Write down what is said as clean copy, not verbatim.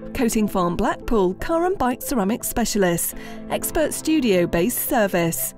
Coating Farm Blackpool, car and bike ceramic specialists. Expert studio-based service.